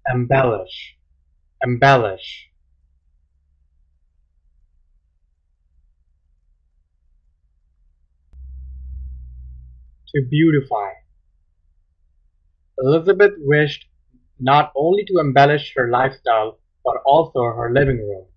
Embellish, embellish. To beautify. Elizabeth wished not only to embellish her lifestyle but also her living room.